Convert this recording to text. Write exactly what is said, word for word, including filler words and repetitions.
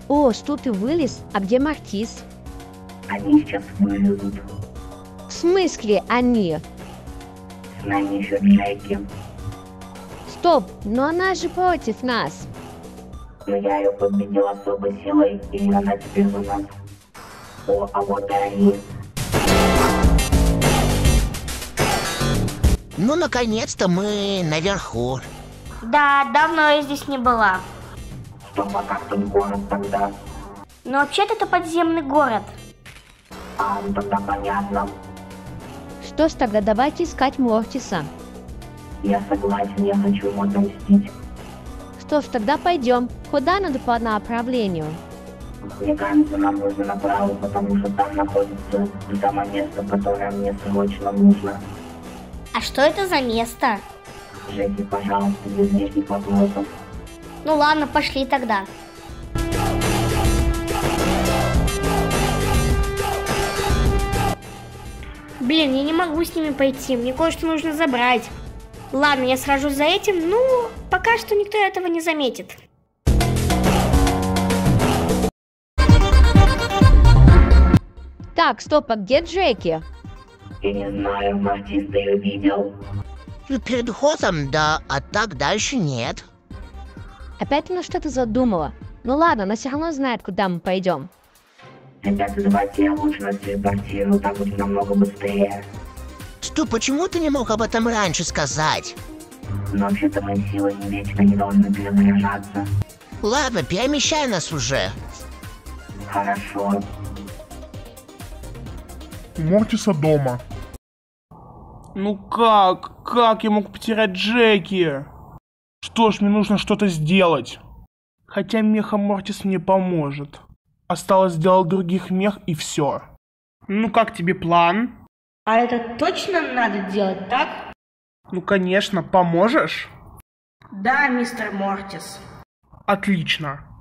О, Ступи вылез, а где Мортис? Они сейчас вылезут. В смысле они? С нами еще Джеки. Стоп, но она же против нас. Но я ее победил особой силой, и она теперь у нас. О, а вот и они. Ну, наконец-то мы наверху. Да, давно я здесь не была. Стоп, а как тут город тогда? Но вообще-то это подземный город. А, ну тогда понятно. Что ж, тогда давайте искать Мортиса. Я согласен, я хочу ему отомстить. Что ж, тогда пойдем. Куда надо по направлению? Мне кажется, нам нужно направо, потому что там находится то самое место, которое мне срочно нужно. А что это за место? Джеки, пожалуйста, без лишних вопросов. Ну ладно, пошли тогда. Блин, я не могу с ними пойти, мне кое-что нужно забрать. Ладно, я схожу за этим, ну, пока что никто этого не заметит. Так, стоп, а где Джеки? Я не знаю, Мортис, ты ее видел? Перед входом, да, а так дальше нет. Опять она что-то задумала. Ну ладно, она все равно знает, куда мы пойдем. Ребята, давайте я лучше нас телепортирую, так будет намного быстрее. Что, почему ты не мог об этом раньше сказать? Но вообще-то мои силы не вечно не должны перезаряжаться. Ладно, перемещай нас уже. Хорошо. Мортиса дома. Ну как? Как я мог потерять Джеки? Что ж, мне нужно что-то сделать. Хотя меха Мортис мне поможет. Осталось сделать других мех и все. Ну как тебе план? А это точно надо делать, так? Ну конечно, поможешь? Да, мистер Мортис. Отлично.